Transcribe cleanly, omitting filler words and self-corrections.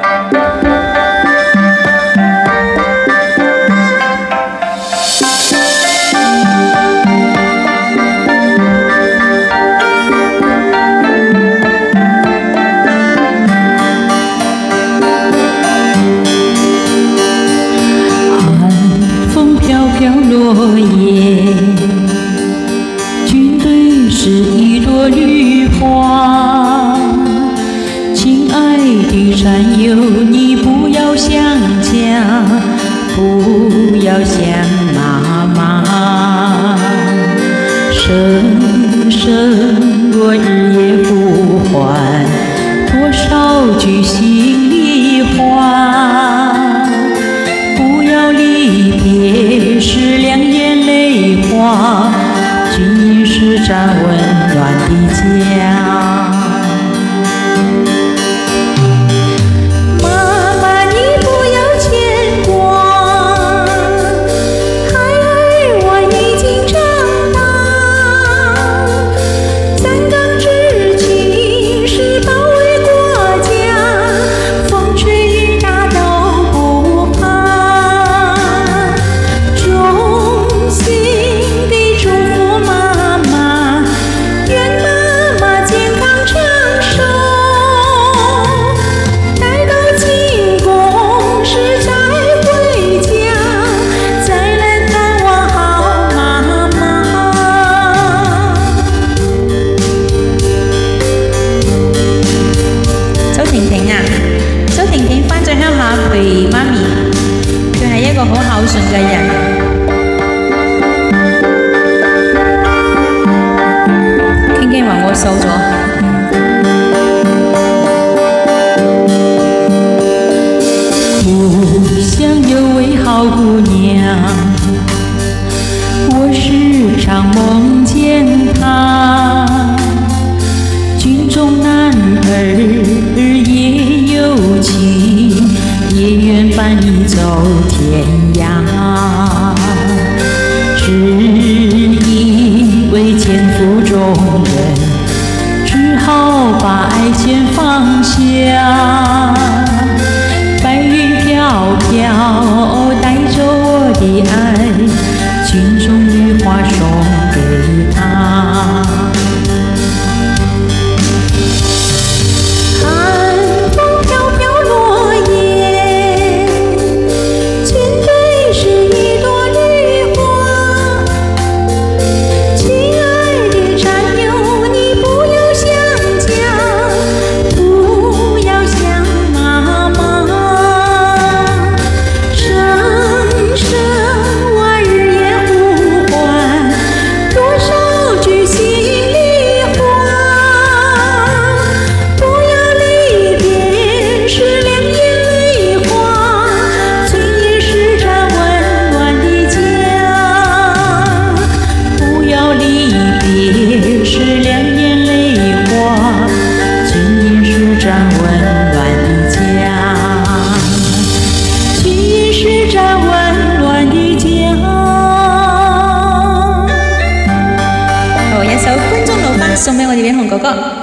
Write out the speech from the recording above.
落叶，军队是一朵绿花。亲爱的战友，你不要想家，不要想妈妈。声声我日夜呼唤，多少句心里话。不要离别时两眼泪花，军营是盏温暖的家。妈妈，你不要牵挂，孩儿我已经长大。三纲之情是保卫国家，风吹雨打都不怕。衷心地祝福妈妈，愿妈妈健康长寿。待到进宫时再回家，再来探望好妈媽。周婷婷啊，周婷婷翻咗鄉下陪媽咪，佢係一個好孝順嘅人。傾傾話我瘦咗。故乡有位好姑娘，我时常梦见她。军中男儿也有情，也愿伴你走天涯。只因为肩负重任，只好把爱先放下。白云飘飘，带着我的爱，军中绿花送给他。寒风飘飘落叶，军队是一朵绿花。亲爱的战友，你不要想家，不要想妈妈。声声我日夜呼唤，多少句心里话。不要离别时两眼泪花，最也是盏温暖的家。不要离别时两眼泪花，最也是盏温暖的家。最也是盏温暖的家。好，一首《觀中老花》送俾我哋嘅紅哥哥。